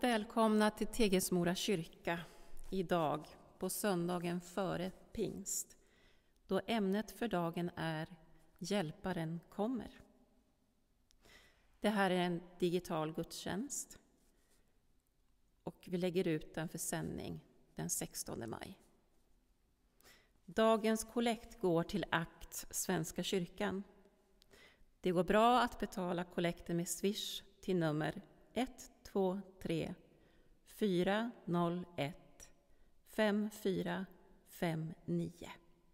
Välkomna till Tegelmora kyrka idag på söndagen före pingst, då ämnet för dagen är Hjälparen kommer. Det här är en digital gudstjänst och vi lägger ut den för sändning den 16 maj. Dagens kollekt går till ACT Svenska kyrkan. Det går bra att betala kollekten med Swish till nummer 123 401 5459.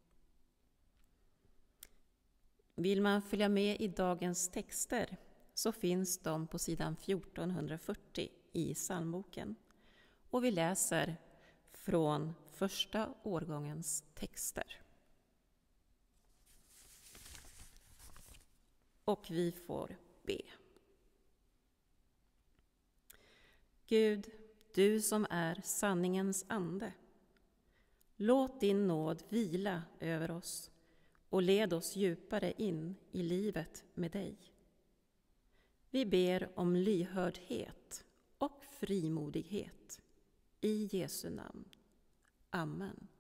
Vill man följa med i dagens texter så finns de på sidan 1440 i psalmboken. Och vi läser från första årgångens texter. Och vi får be. Gud, du som är sanningens ande, låt din nåd vila över oss och led oss djupare in i livet med dig. Vi ber om lyhördhet och frimodighet i Jesu namn. Amen.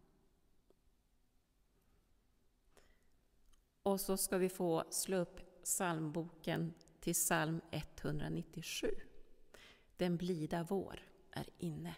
Och så ska vi få slå upp psalmboken till psalm 197. Den blida vår är inne.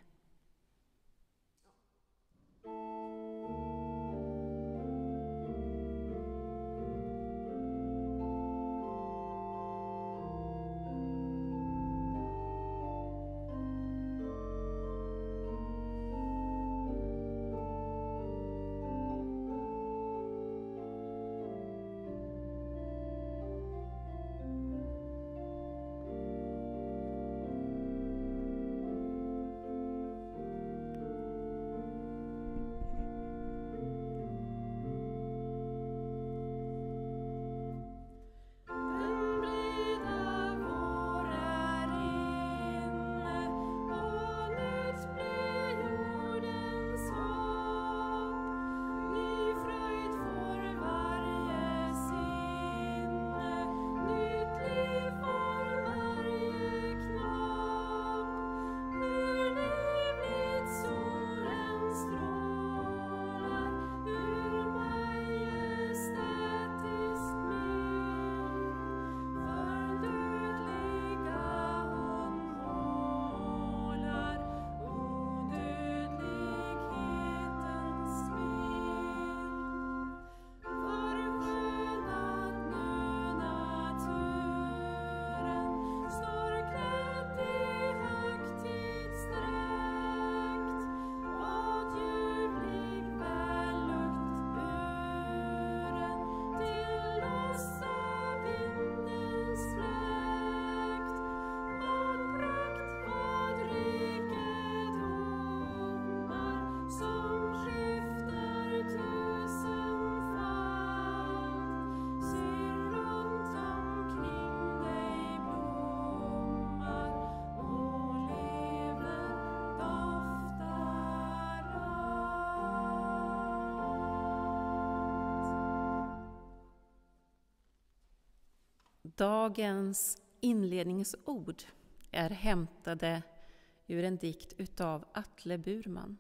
Dagens inledningsord är hämtade ur en dikt utav Atle Burman.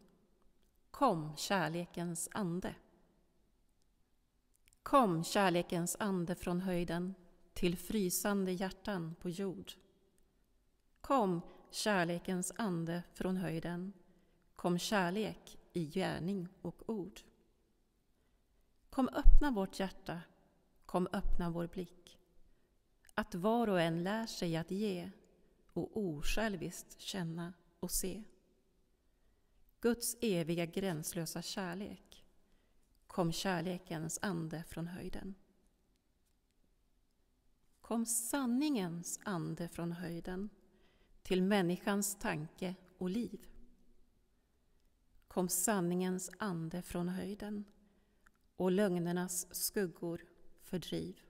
Kom, kärlekens ande. Kom, kärlekens ande från höjden till frysande hjärtan på jord. Kom, kärlekens ande från höjden. Kom, kärlek i gärning och ord. Kom, öppna vårt hjärta. Kom, öppna vår blick. Att var och en lär sig att ge och osjälviskt känna och se. Guds eviga gränslösa kärlek. Kom, kärlekens ande från höjden. Kom, sanningens ande från höjden till människans tanke och liv. Kom, sanningens ande från höjden och lögnernas skuggor fördriv.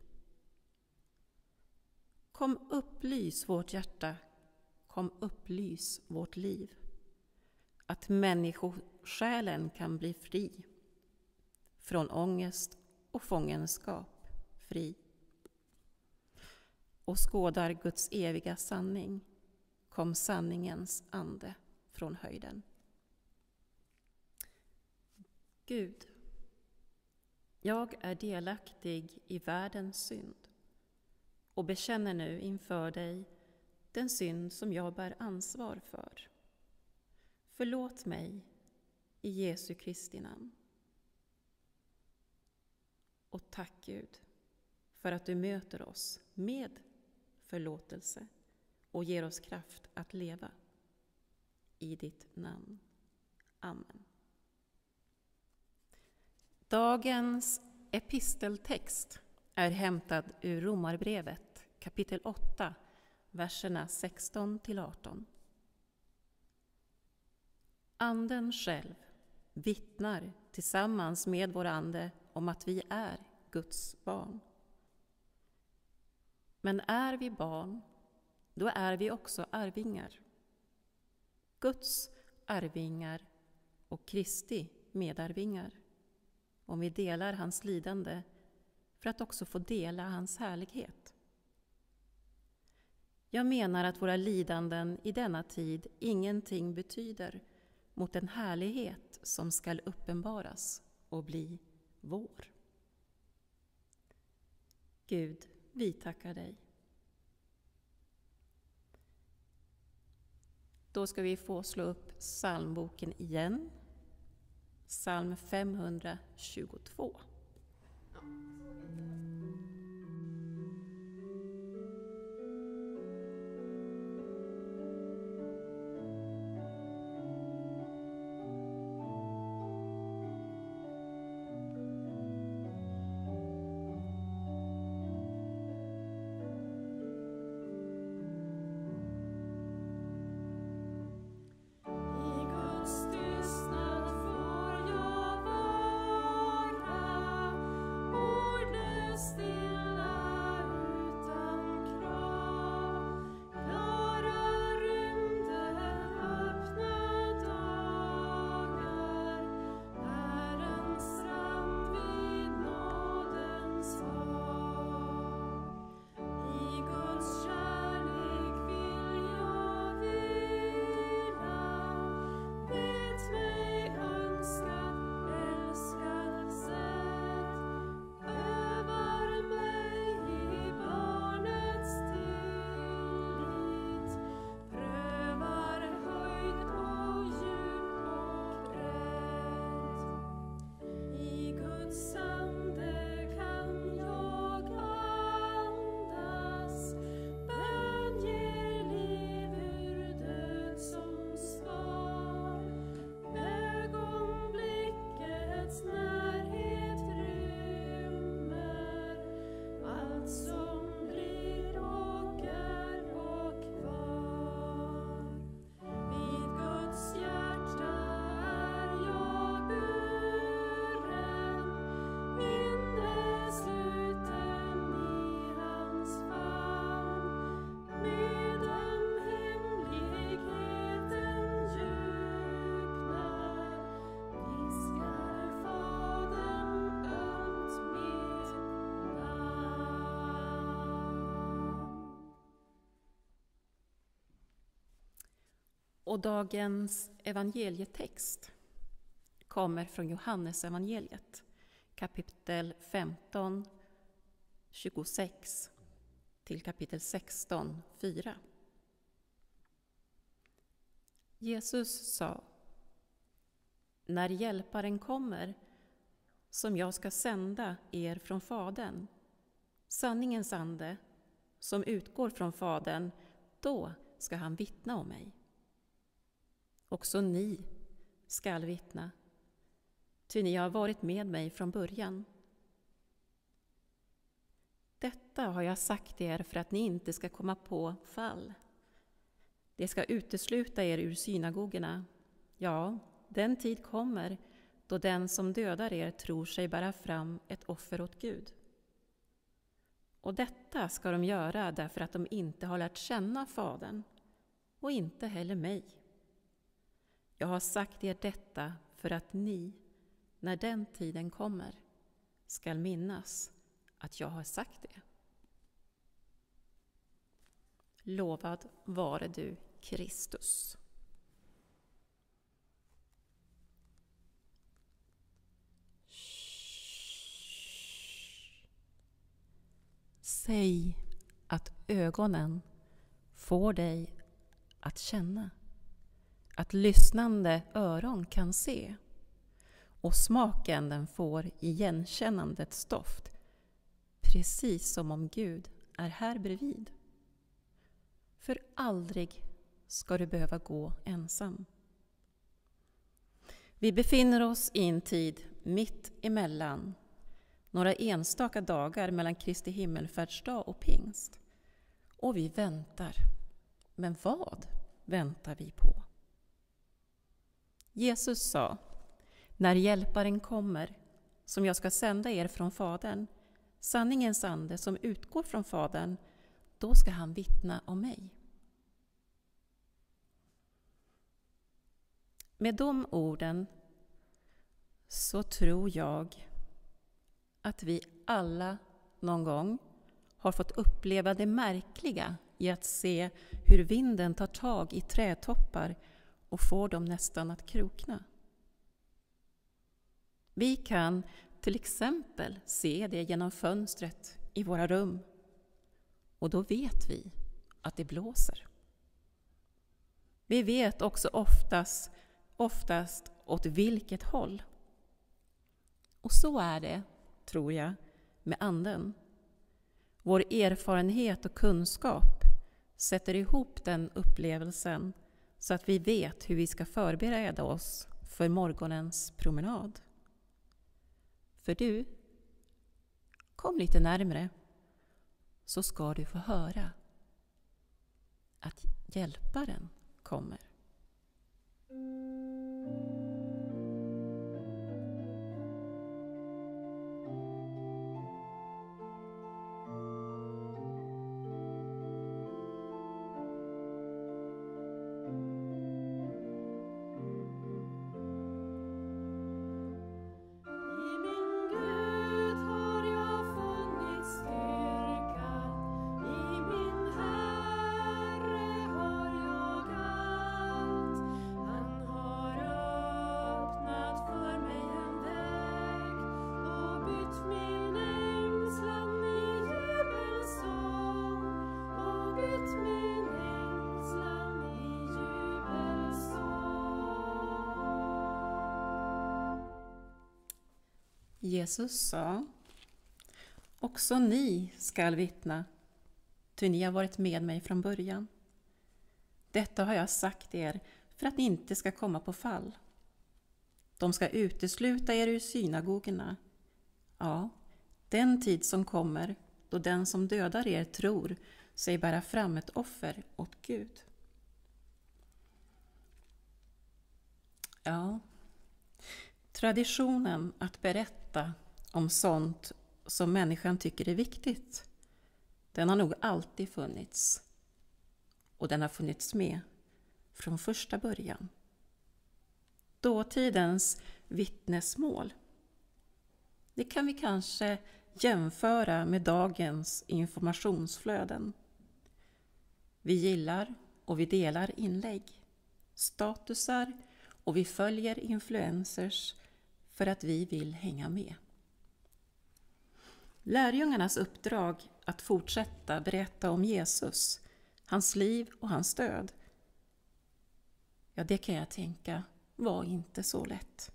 Kom, upplys vårt hjärta, kom, upplys vårt liv, att människosjälen kan bli fri, från ångest och fångenskap fri. Och skådar Guds eviga sanning, kom sanningens ande från höjden. Gud, jag är delaktig i världens synd och bekänner nu inför dig den synd som jag bär ansvar för. Förlåt mig i Jesu Kristi namn. Och tack Gud för att du möter oss med förlåtelse och ger oss kraft att leva. I ditt namn. Amen. Dagens episteltext är hämtad ur Romarbrevet kapitel 8, verserna 16-18. Anden själv vittnar tillsammans med vår ande om att vi är Guds barn. Men är vi barn, då är vi också arvingar. Guds arvingar och Kristi medarvingar. Om vi delar hans lidande för att också få dela hans härlighet. Jag menar att våra lidanden i denna tid ingenting betyder mot den härlighet som skall uppenbaras och bli vår. Gud, vi tackar dig. Då ska vi få slå upp psalmboken igen. Psalm 522. Och dagens evangelietext kommer från Johannes evangeliet, kapitel 15, 26 till kapitel 16, 4. Jesus sa: när hjälparen kommer, som jag ska sända er från Fadern, sanningens ande, som utgår från Fadern, då ska han vittna om mig. Också ni skall vittna, ty ni har varit med mig från början. Detta har jag sagt er för att ni inte ska komma på fall. Det ska utesluta er ur synagogorna. Ja, den tid kommer då den som dödar er tror sig bära fram ett offer åt Gud. Och detta ska de göra därför att de inte har lärt känna Fadern och inte heller mig. Jag har sagt er detta för att ni, när den tiden kommer, skall minnas att jag har sagt det. Lovad vare du, Kristus. Säg att ögonen får dig att känna, att lyssnande öron kan se, och smaken den får igenkännandets doft, precis som om Gud är här bredvid. För aldrig ska du behöva gå ensam. Vi befinner oss i en tid mitt emellan, några enstaka dagar mellan Kristi himmelfärdsdag och pingst. Och vi väntar. Men vad väntar vi på? Jesus sa: när hjälparen kommer, som jag ska sända er från Fadern, sanningens ande som utgår från Fadern, då ska han vittna om mig. Med de orden så tror jag att vi alla någon gång har fått uppleva det märkliga i att se hur vinden tar tag i trädtoppar och får dem nästan att krokna. Vi kan till exempel se det genom fönstret i våra rum, och då vet vi att det blåser. Vi vet också oftast åt vilket håll. Och så är det, tror jag, med anden. Vår erfarenhet och kunskap sätter ihop den upplevelsen så att vi vet hur vi ska förbereda oss för morgonens promenad. För du, kom lite närmare, så ska du få höra att hjälparen kommer. Jesus sa: också ni skall vittna, ty ni har varit med mig från början. Detta har jag sagt er för att ni inte ska komma på fall. De ska utesluta er ur synagogorna. Ja, den tid som kommer då den som dödar er tror sig bära fram ett offer åt Gud. Ja, traditionen att berätta om sånt som människan tycker är viktigt, den har nog alltid funnits. Och den har funnits med från första början. Dåtidens vittnesmål, det kan vi kanske jämföra med dagens informationsflöden. Vi gillar och vi delar inlägg, statusar, och vi följer influencers för att vi vill hänga med. Lärjungarnas uppdrag att fortsätta berätta om Jesus, hans liv och hans död, ja, det kan jag tänka var inte så lätt.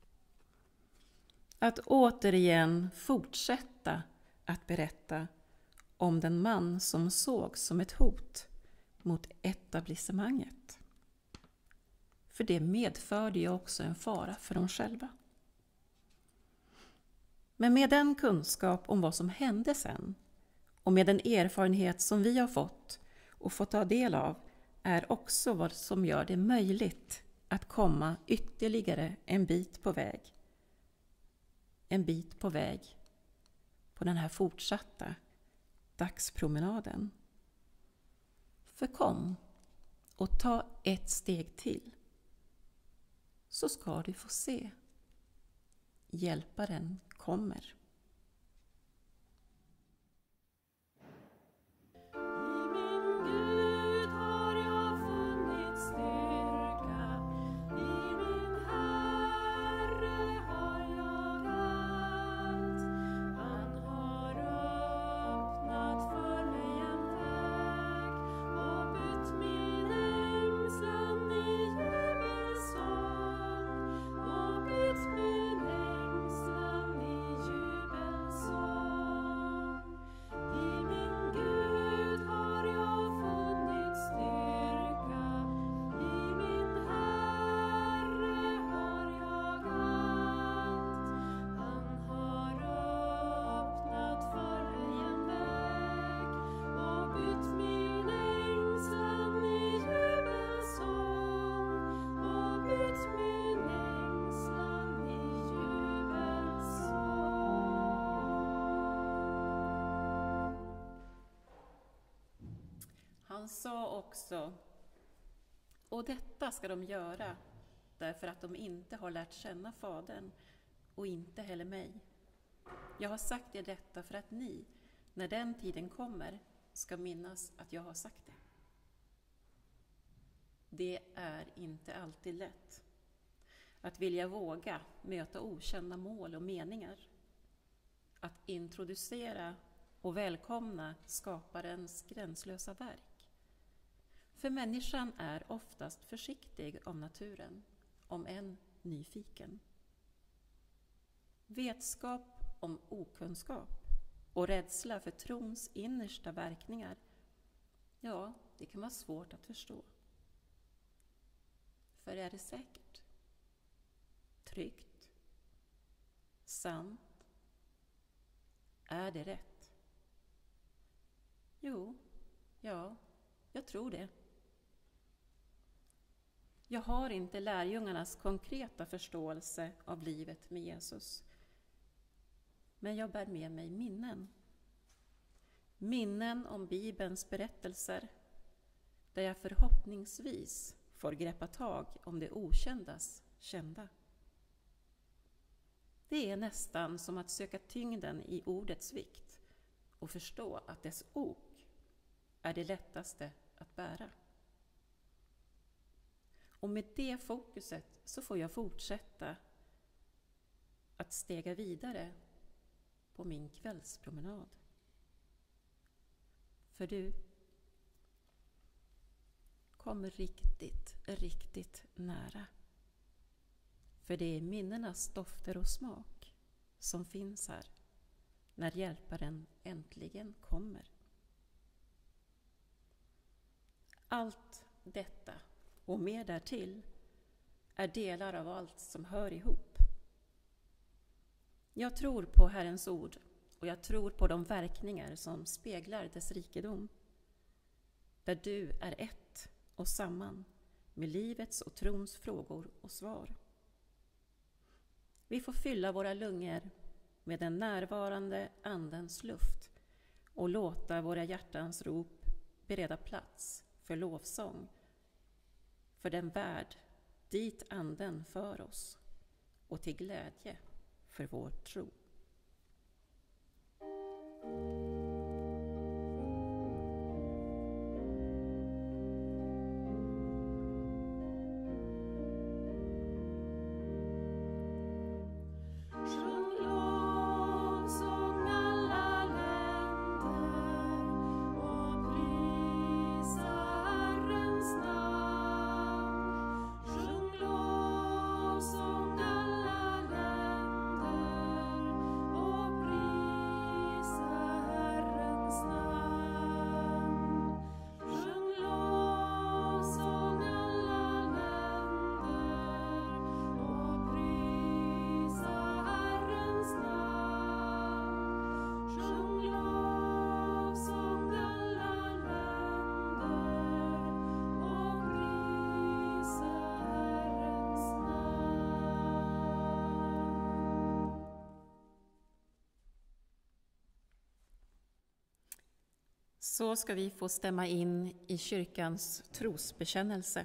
Att återigen fortsätta att berätta om den man som såg som ett hot mot etablissemanget. För det medförde ju också en fara för dem själva. Men med den kunskap om vad som hände sen och med den erfarenhet som vi har fått och fått ta del av är också vad som gör det möjligt att komma ytterligare en bit på väg. En bit på väg på den här fortsatta dagspromenaden. För kom och ta ett steg till, så ska du få se. Hjälparen kommer. I min Gud har jag funnit Han sa också, och detta ska de göra därför att de inte har lärt känna Fadern och inte heller mig. Jag har sagt er detta för att ni, när den tiden kommer, ska minnas att jag har sagt det. Det är inte alltid lätt att vilja våga möta okända mål och meningar. Att introducera och välkomna skaparens gränslösa verk. För människan är oftast försiktig av naturen, om än nyfiken. Vetskap om okunskap och rädsla för trons innersta verkningar, ja, det kan vara svårt att förstå. För är det säkert? Tryggt? Sant? Är det rätt? Jo, ja, jag tror det. Jag har inte lärjungarnas konkreta förståelse av livet med Jesus. Men jag bär med mig minnen. Minnen om Bibelns berättelser, där jag förhoppningsvis får greppa tag om det okändas kända. Det är nästan som att söka tyngden i ordets vikt och förstå att dess ok är det lättaste att bära. Och med det fokuset så får jag fortsätta att stega vidare på min kvällspromenad. För du kommer riktigt nära. För det är minnenas dofter och smak som finns här när hjälparen äntligen kommer. Allt detta och mer därtill är delar av allt som hör ihop. Jag tror på Herrens ord och jag tror på de verkningar som speglar dess rikedom. Där du är ett och samman med livets och trons frågor och svar. Vi får fylla våra lungor med den närvarande andens luft och låta våra hjärtans rop bereda plats för lovsång, för den värld dit anden för oss och till glädje för vår tro. Så ska vi få stämma in i kyrkans trosbekännelse.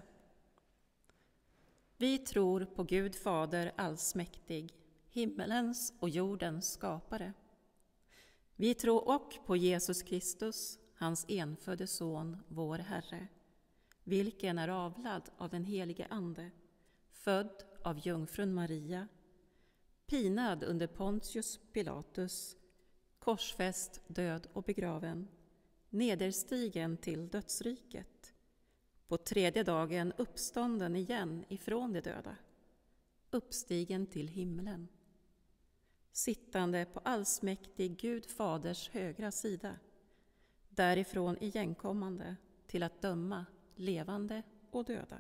Vi tror på Gud Fader allsmäktig, himmelens och jordens skapare. Vi tror också på Jesus Kristus, hans enfödde son, vår Herre, vilken är avlad av den helige Ande, född av jungfrun Maria, pinad under Pontius Pilatus, korsfäst, död och begraven, nederstigen till dödsriket, på tredje dagen uppstånden igen ifrån de döda, uppstigen till himlen, sittande på allsmäktig Gud Faders högra sida, därifrån igenkommande till att döma levande och döda.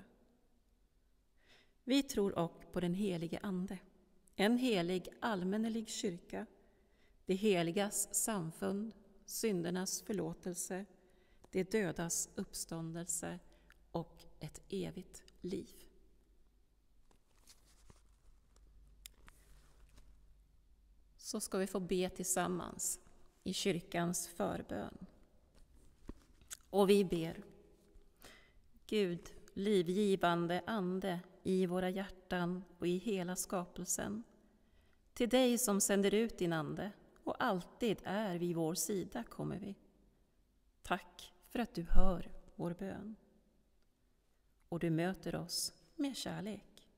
Vi tror också på den helige Ande, en helig allmännelig kyrka, det heligas samfund, syndernas förlåtelse, det dödas uppståndelse och ett evigt liv. Så ska vi få be tillsammans i kyrkans förbön. Och vi ber: Gud, livgivande ande i våra hjärtan och i hela skapelsen. Till dig som sänder ut din ande och alltid är vid vår sida kommer vi. Tack för att du hör vår bön. Och du möter oss med kärlek.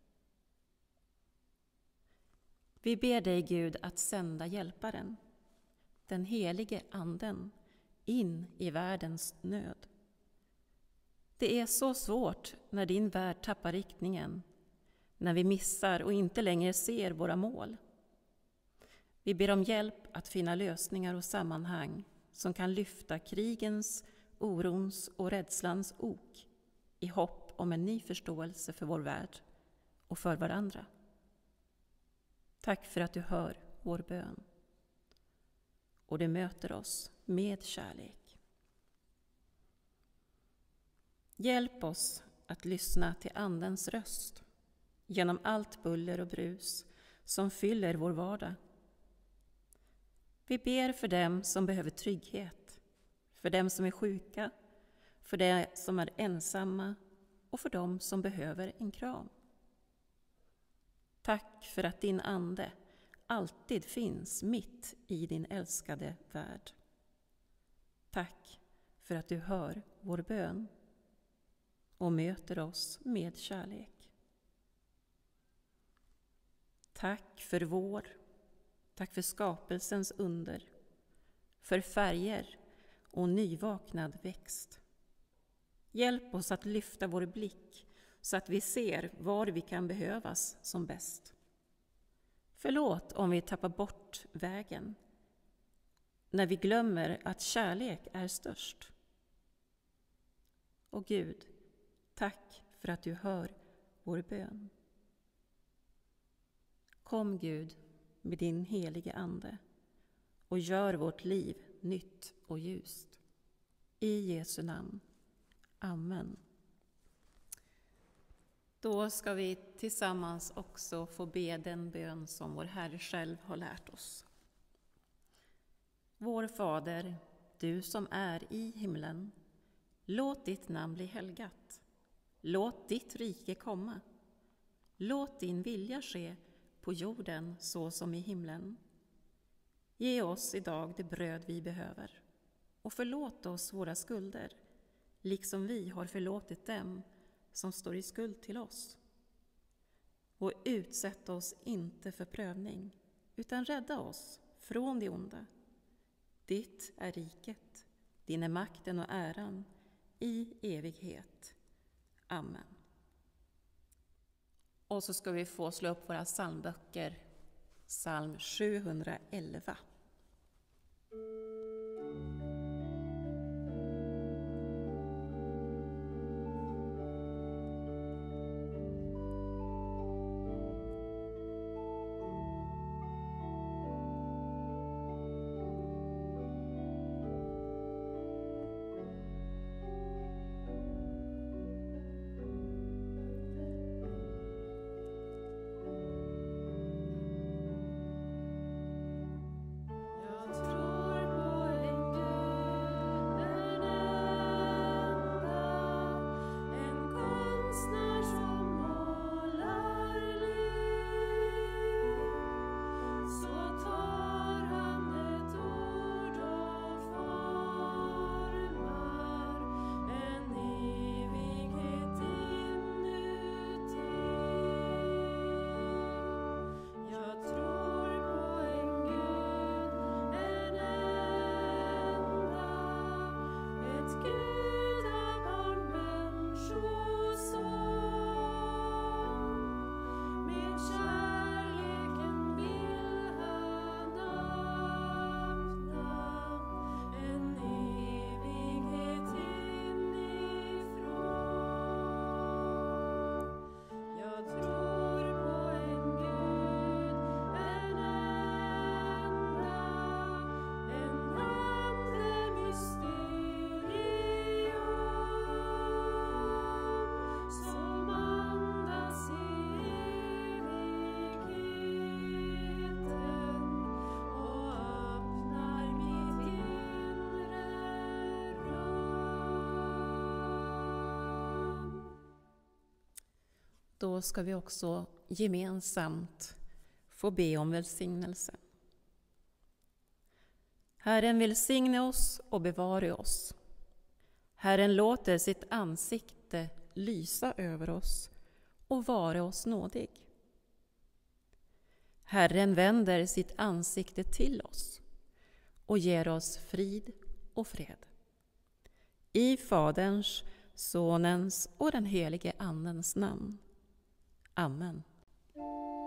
Vi ber dig, Gud, att sända hjälparen, den helige anden, in i världens nöd. Det är så svårt när din värld tappar riktningen, när vi missar och inte längre ser våra mål. Vi ber om hjälp att finna lösningar och sammanhang som kan lyfta krigens, orons och rädslans ok i hopp om en ny förståelse för vår värld och för varandra. Tack för att du hör vår bön och du möter oss med kärlek. Hjälp oss att lyssna till Andens röst genom allt buller och brus som fyller vår vardag. Vi ber för dem som behöver trygghet, för dem som är sjuka, för dem som är ensamma och för dem som behöver en kram. Tack för att din ande alltid finns mitt i din älskade värld. Tack för att du hör vår bön och möter oss med kärlek. Tack för vår, tack för skapelsens under, för färger och nyvaknad växt. Hjälp oss att lyfta vår blick så att vi ser var vi kan behövas som bäst. Förlåt om vi tappar bort vägen, när vi glömmer att kärlek är störst. Och Gud, tack för att du hör vår bön. Kom Gud med din helige ande och gör vårt liv nytt och ljust. I Jesu namn. Amen. Då ska vi tillsammans också få be den bön som vår Herre själv har lärt oss. Vår Fader, du som är i himlen, låt ditt namn bli helgat. Låt ditt rike komma. Låt din vilja ske på jorden så som i himlen. Ge oss idag det bröd vi behöver och förlåt oss våra skulder, liksom vi har förlåtit dem som står i skuld till oss. Och utsätt oss inte för prövning, utan rädda oss från det onda. Ditt är riket, din är makten och äran i evighet. Amen. Och så ska vi få slå upp våra psalmböcker, psalm 711. Då ska vi också gemensamt få be om välsignelse. Herren välsigne oss och bevara oss. Herren låter sitt ansikte lysa över oss och vara oss nådig. Herren vänder sitt ansikte till oss och ger oss frid och fred. I Faderns, Sonens och den helige Andens namn. Amen.